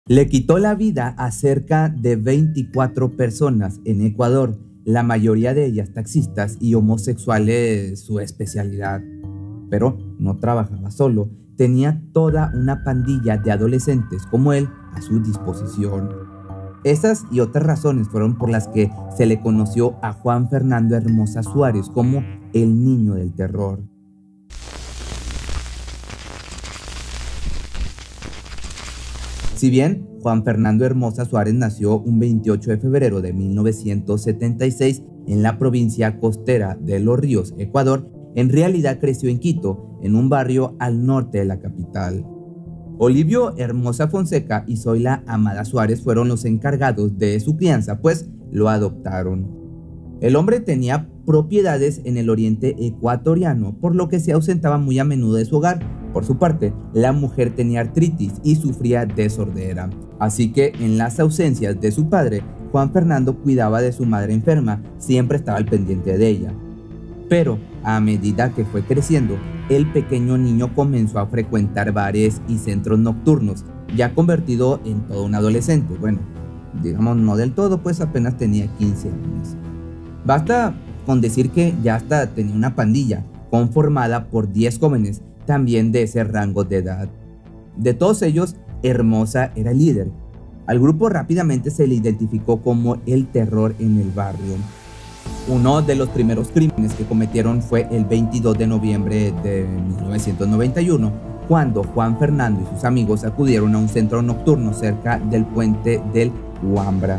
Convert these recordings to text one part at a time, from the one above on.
Le quitó la vida a cerca de 24 personas en Ecuador, la mayoría de ellas taxistas y homosexuales, su especialidad. Pero no trabajaba solo, tenía toda una pandilla de adolescentes como él a su disposición. Esas y otras razones fueron por las que se le conoció a Juan Fernando Hermosa Suárez como el niño del terror. Si bien Juan Fernando Hermosa Suárez nació un 28 de febrero de 1976 en la provincia costera de Los Ríos, Ecuador, en realidad creció en Quito, en un barrio al norte de la capital. Olivio Hermosa Fonseca y Zoila Amada Suárez fueron los encargados de su crianza, pues lo adoptaron. El hombre tenía propiedades en el oriente ecuatoriano, por lo que se ausentaba muy a menudo de su hogar. Por su parte, la mujer tenía artritis y sufría de sordera, así que en las ausencias de su padre, Juan Fernando cuidaba de su madre enferma, siempre estaba al pendiente de ella. Pero a medida que fue creciendo, el pequeño niño comenzó a frecuentar bares y centros nocturnos, ya convertido en todo un adolescente. Bueno, digamos no del todo, pues apenas tenía 15 años. Basta con decir que ya hasta tenía una pandilla conformada por 10 jóvenes, también de ese rango de edad. De todos ellos, Hermosa era el líder. Al grupo rápidamente se le identificó como el terror en el barrio. Uno de los primeros crímenes que cometieron fue el 22 de noviembre de 1991, cuando Juan Fernando y sus amigos acudieron a un centro nocturno cerca del puente del Huambra.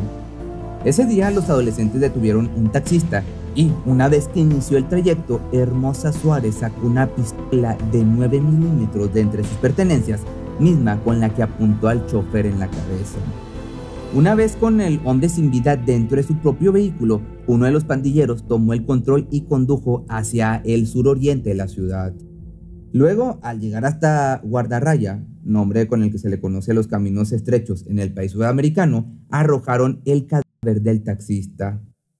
Ese día los adolescentes detuvieron un taxista y una vez que inició el trayecto, Hermosa Suárez sacó una pistola de 9 milímetros de entre sus pertenencias, misma con la que apuntó al chofer en la cabeza. Una vez con el hombre sin vida dentro de su propio vehículo, uno de los pandilleros tomó el control y condujo hacia el suroriente de la ciudad. Luego, al llegar hasta Guardarraya, nombre con el que se le conoce a los caminos estrechos en el país sudamericano, arrojaron el cadáver del taxista.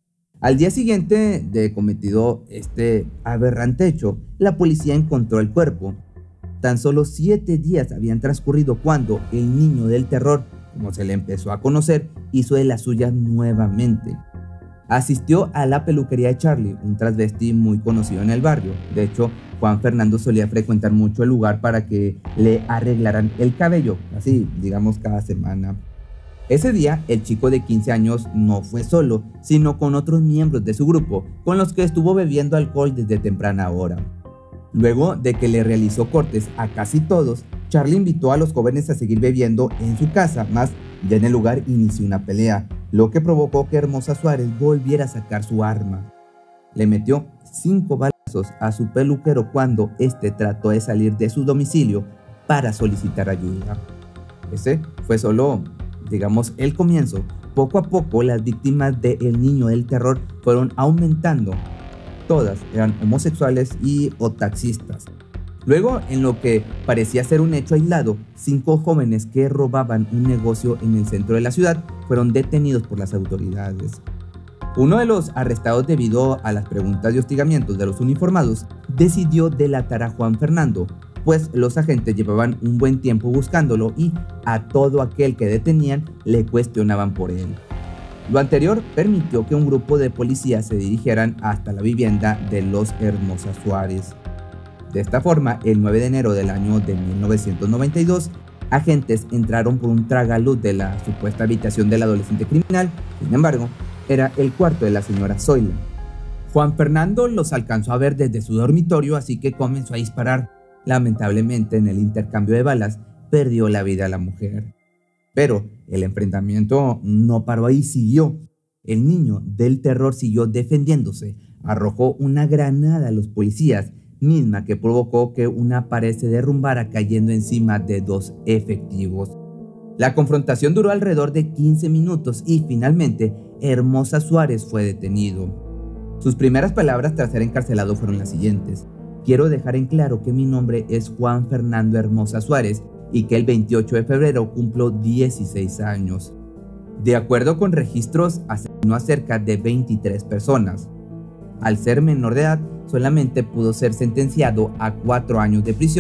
Al día siguiente de cometido este aberrante hecho, la policía encontró el cuerpo. Tan solo 7 días habían transcurrido cuando el niño del terror, como se le empezó a conocer, hizo de las suyas nuevamente. Asistió a la peluquería de Charlie, un transvesti muy conocido en el barrio. De hecho, Juan Fernando solía frecuentar mucho el lugar para que le arreglaran el cabello, así, digamos, cada semana. Ese día, el chico de 15 años no fue solo, sino con otros miembros de su grupo, con los que estuvo bebiendo alcohol desde temprana hora. Luego de que le realizó cortes a casi todos, Charlie invitó a los jóvenes a seguir bebiendo en su casa, mas ya en el lugar inició una pelea, lo que provocó que Hermosa Suárez volviera a sacar su arma. Le metió 5 balazos a su peluquero cuando este trató de salir de su domicilio para solicitar ayuda. Ese fue solo, digamos, el comienzo. Poco a poco las víctimas del niño del terror fueron aumentando. Todas eran homosexuales o taxistas. Luego, en lo que parecía ser un hecho aislado, 5 jóvenes que robaban un negocio en el centro de la ciudad fueron detenidos por las autoridades. Uno de los arrestados, debido a las preguntas y hostigamientos de los uniformados, decidió delatar a Juan Fernando, pues los agentes llevaban un buen tiempo buscándolo y a todo aquel que detenían le cuestionaban por él. Lo anterior permitió que un grupo de policías se dirigieran hasta la vivienda de los Hermosa Suárez. De esta forma, el 9 de enero del año de 1992, agentes entraron por un tragaluz de la supuesta habitación del adolescente criminal. Sin embargo, era el cuarto de la señora Zoila. Juan Fernando los alcanzó a ver desde su dormitorio, así que comenzó a disparar. Lamentablemente, en el intercambio de balas, perdió la vida la mujer. Pero el enfrentamiento no paró ahí, siguió. El niño del terror siguió defendiéndose, arrojó una granada a los policías, misma que provocó que una pared se derrumbara cayendo encima de 2 efectivos. La confrontación duró alrededor de 15 minutos y finalmente Hermosa Suárez fue detenido. Sus primeras palabras tras ser encarcelado fueron las siguientes: "Quiero dejar en claro que mi nombre es Juan Fernando Hermosa Suárez y que el 28 de febrero cumplo 16 años. De acuerdo con registros, asesinó a cerca de 23 personas. Al ser menor de edad, solamente pudo ser sentenciado a 4 años de prisión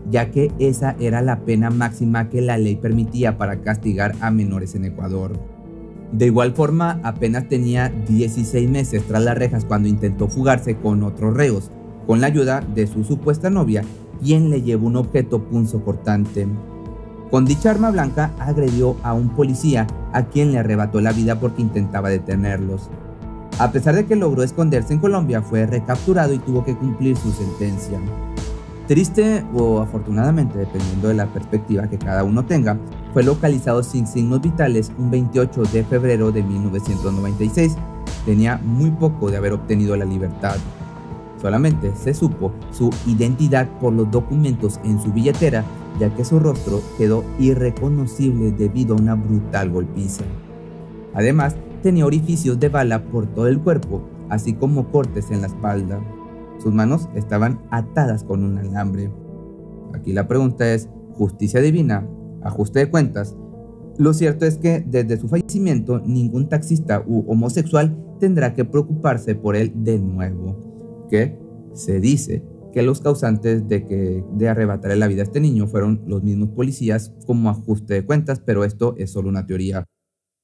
ya que esa era la pena máxima que la ley permitía para castigar a menores en Ecuador. De igual forma, apenas tenía 16 meses tras las rejas cuando intentó fugarse con otros reos, con la ayuda de su supuesta novia, quien le llevó un objeto punzocortante. Con dicha arma blanca agredió a un policía a quien le arrebató la vida porque intentaba detenerlos. A pesar de que logró esconderse en Colombia, fue recapturado y tuvo que cumplir su sentencia. Triste o afortunadamente, dependiendo de la perspectiva que cada uno tenga, fue localizado sin signos vitales un 28 de febrero de 1996. Tenía muy poco de haber obtenido la libertad. Solamente se supo su identidad por los documentos en su billetera, ya que su rostro quedó irreconocible debido a una brutal golpiza. Además, tenía orificios de bala por todo el cuerpo, así como cortes en la espalda. Sus manos estaban atadas con un alambre. Aquí la pregunta es, ¿justicia divina? ¿Ajuste de cuentas? Lo cierto es que desde su fallecimiento ningún taxista u homosexual tendrá que preocuparse por él de nuevo. Que se dice que los causantes de arrebatarle la vida a este niño fueron los mismos policías como ajuste de cuentas, pero esto es solo una teoría.